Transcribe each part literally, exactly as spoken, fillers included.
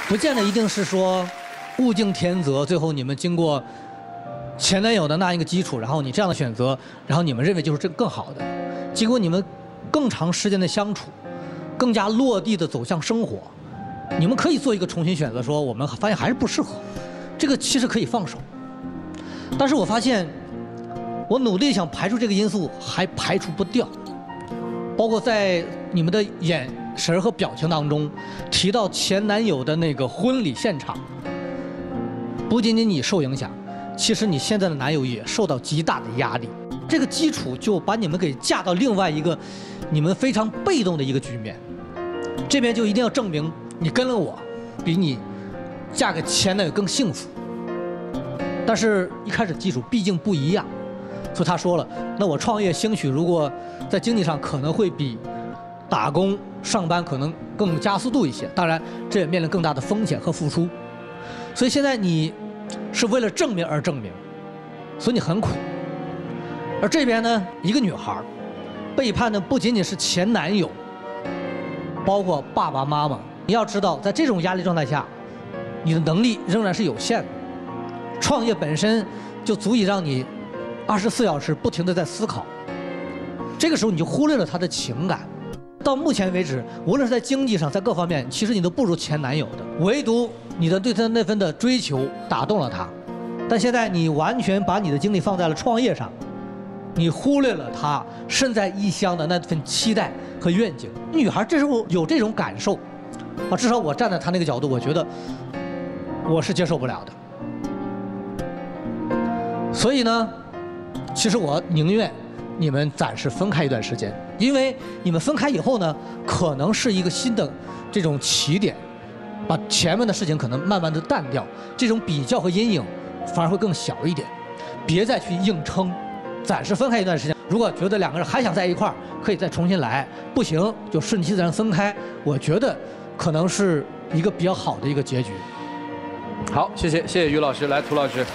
不见得一定是说物竞天择，最后你们经过前男友的那一个基础，然后你这样的选择，然后你们认为就是这更好的。经过你们更长时间的相处，更加落地的走向生活，你们可以做一个重新选择，说我们发现还是不适合，这个其实可以放手。但是我发现，我努力想排除这个因素，还排除不掉。包括在你们的眼神和表情当中，提到前男友的那个婚礼现场，不仅仅你受影响，其实你现在的男友也受到极大的压力。这个基础就把你们给架到另外一个你们非常被动的一个局面。这边就一定要证明你跟了我，比你嫁给前男友更幸福。但是一开始基础毕竟不一样，所以他说了，那我创业兴许如果在经济上可能会比打工上班可能更加速度一些，当然这也面临更大的风险和付出。所以现在你是为了证明而证明，所以你很苦。而这边呢，一个女孩背叛的不仅仅是前男友，包括爸爸妈妈。你要知道，在这种压力状态下，你的能力仍然是有限的。创业本身就足以让你二十四小时不停地在思考，这个时候你就忽略了他的情感。到目前为止，无论是在经济上，在各方面，其实你都不如前男友的，唯独你的对他那份的追求打动了他。但现在你完全把你的精力放在了创业上，你忽略了他身在异乡的那份期待和愿景。女孩这时候有这种感受，啊，至少我站在她那个角度，我觉得我是接受不了的。所以呢，其实我宁愿你们暂时分开一段时间，因为你们分开以后呢，可能是一个新的这种起点，把前面的事情可能慢慢的淡掉，这种比较和阴影反而会更小一点。别再去硬撑，暂时分开一段时间。如果觉得两个人还想在一块儿，可以再重新来；不行就顺其自然分开。我觉得可能是一个比较好的一个结局。 好，谢谢，谢谢于老师。来，涂老师。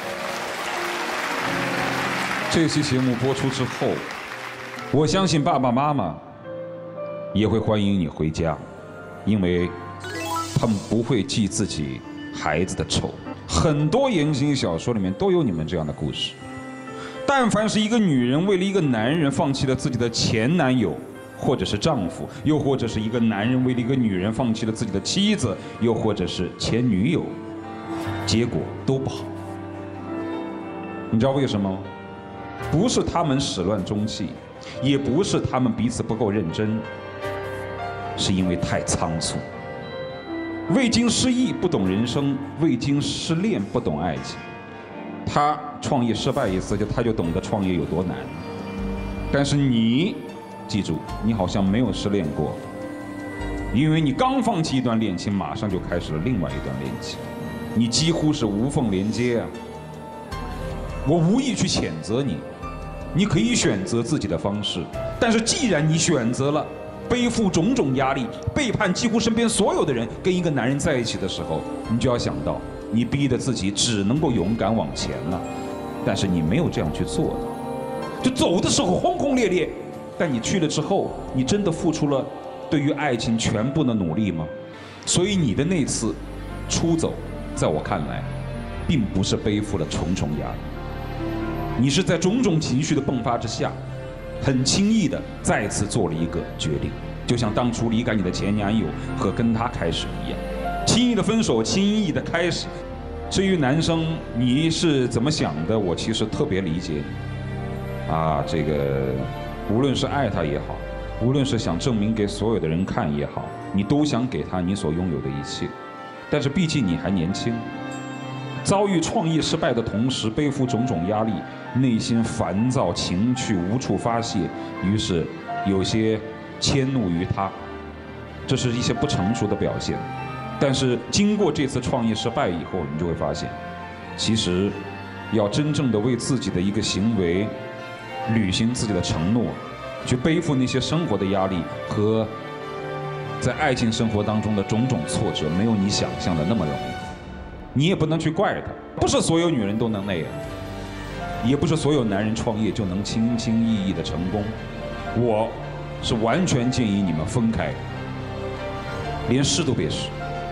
这期节目播出之后，我相信爸爸妈妈也会欢迎你回家，因为他们不会记自己孩子的仇。很多言情小说里面都有你们这样的故事。但凡是一个女人为了一个男人放弃了自己的前男友，或者是丈夫，又或者是一个男人为了一个女人放弃了自己的妻子，又或者是前女友，结果都不好。你知道为什么吗？不是他们始乱终弃，也不是他们彼此不够认真，是因为太仓促。未经失意不懂人生，未经失恋不懂爱情。他创业失败一次，就他就懂得创业有多难。但是你记住，你好像没有失恋过，因为你刚放弃一段恋情，马上就开始了另外一段恋情，你几乎是无缝连接啊。我无意去谴责你，你可以选择自己的方式，但是既然你选择了背负种种压力，背叛几乎身边所有的人，跟一个男人在一起的时候，你就要想到，你逼得自己只能够勇敢往前了，但是你没有这样去做的，就走的时候轰轰烈烈，但你去了之后，你真的付出了对于爱情全部的努力吗？所以你的那次出走，在我看来，并不是背负了重重压力。你是在种种情绪的迸发之下，很轻易的再次做了一个决定，就像当初离开你的前男友和跟他开始一样，轻易的分手，轻易的开始。至于男生你是怎么想的，我其实特别理解你。啊，这个无论是爱他也好，无论是想证明给所有的人看也好，你都想给他你所拥有的一切。但是毕竟你还年轻，遭遇创业失败的同时，背负种种压力，内心烦躁，情绪无处发泄，于是有些迁怒于他，这是一些不成熟的表现。但是经过这次创业失败以后，你就会发现，其实要真正的为自己的一个行为履行自己的承诺，去背负那些生活的压力和在爱情生活当中的种种挫折，没有你想象的那么容易。你也不能去怪他，不是所有女人都能那样，也不是所有男人创业就能轻轻易易的成功。我是完全建议你们分开，连试都别试。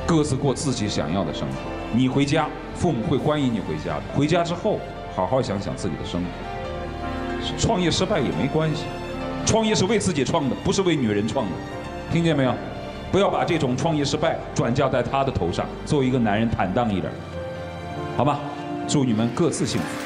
各自过自己想要的生活。你回家，父母会欢迎你回家的。回家之后，好好想想自己的生活。创业失败也没关系，创业是为自己创的，不是为女人创的，听见没有？不要把这种创业失败转嫁在他的头上。作为一个男人，坦荡一点，好吗？祝你们各自幸福。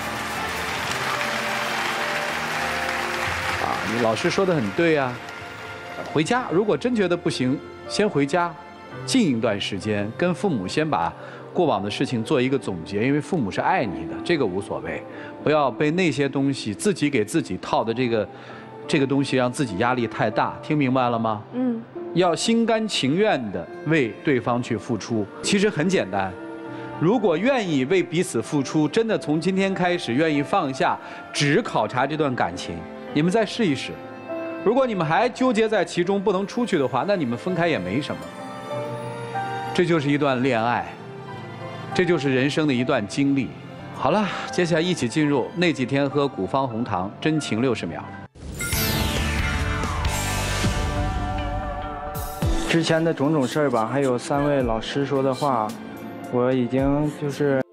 啊，你老师说的很对啊。回家，如果真觉得不行，先回家，静一段时间，跟父母先把过往的事情做一个总结，因为父母是爱你的，这个无所谓。不要被那些东西自己给自己套的这个这个东西，让自己压力太大。听明白了吗？嗯。要心甘情愿地为对方去付出，其实很简单。如果愿意为彼此付出，真的从今天开始愿意放下，只考察这段感情，你们再试一试。如果你们还纠结在其中不能出去的话，那你们分开也没什么。这就是一段恋爱，这就是人生的一段经历。好了，接下来一起进入那几天喝古方红糖真情六十秒。 之前的种种事儿吧，还有三位老师说的话，我已经就是